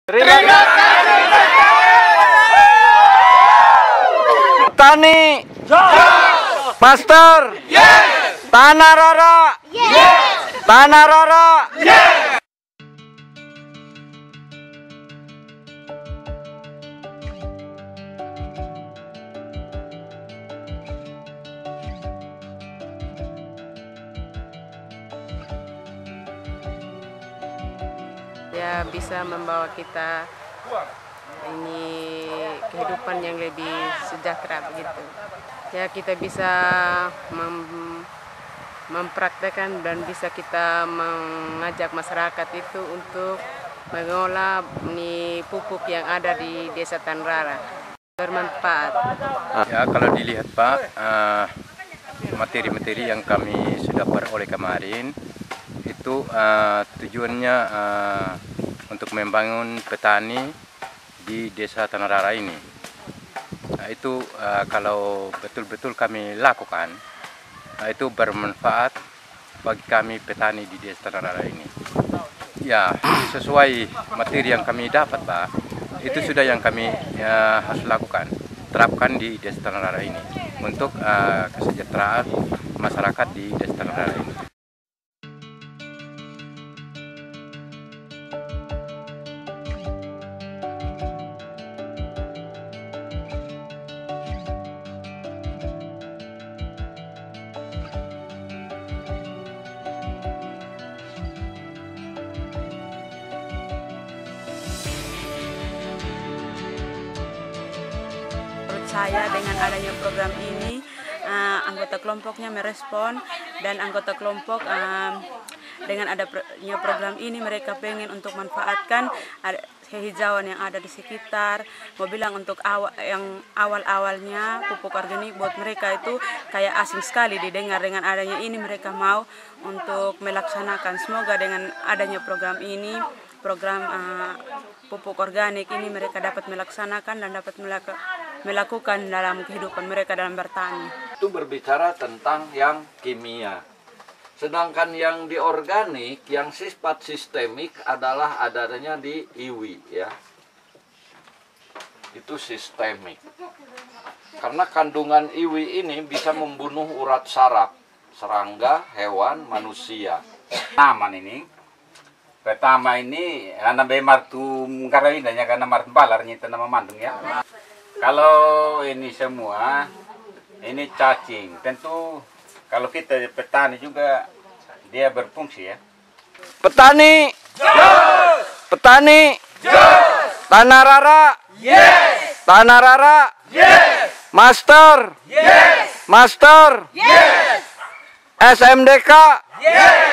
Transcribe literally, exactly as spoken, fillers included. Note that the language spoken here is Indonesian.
Terima kasih. Tani. Yes. Master. Yes. Tanah Rara. Yes. Tanah Rara. Yes. Ya, bisa membawa kita ini kehidupan yang lebih sejahtera begitu. Ya, kita bisa mem mempraktekkan dan bisa kita mengajak masyarakat itu untuk mengolah ini pupuk yang ada di Desa Tanah Rara. Bermanfaat. Ya, kalau dilihat Pak, materi-materi uh, yang kami sudah peroleh kemarin itu uh, tujuannya uh, untuk membangun petani di Desa Tanah Rara ini. Nah, itu uh, kalau betul-betul kami lakukan, uh, itu bermanfaat bagi kami petani di Desa Tanah Rara ini. Ya, sesuai materi yang kami dapat Pak, itu sudah yang kami uh, harus lakukan, terapkan di Desa Tanah Rara ini untuk uh, kesejahteraan masyarakat di Desa Tanah Rara ini. Saya dengan adanya program ini, uh, anggota kelompoknya merespon, dan anggota kelompok uh, dengan adanya program ini mereka pengen untuk manfaatkan hijauan yang ada di sekitar. Mau bilang untuk awal, yang awal-awalnya pupuk organik buat mereka itu kayak asing sekali didengar, dengan adanya ini mereka mau untuk melaksanakan. Semoga dengan adanya program ini, program uh, pupuk organik ini mereka dapat melaksanakan dan dapat melakukan melakukan dalam kehidupan mereka dalam bertani. Itu berbicara tentang yang kimia. Sedangkan yang di organik, yang sifat sistemik adalah adanya di I W I ya. Itu sistemik. Karena kandungan I W I ini bisa membunuh urat saraf, serangga, hewan, manusia. Taman ini pertama ini anak bemar tu karawinanya karena martin balar nyita nama mandung ya. Kalau ini semua, ini cacing. Tentu kalau kita petani juga dia berfungsi ya. Petani, yes! Petani, yes! Tanah Rara, yes! Tanah Rara, yes! Master, yes! Master, yes! S M D K, yes!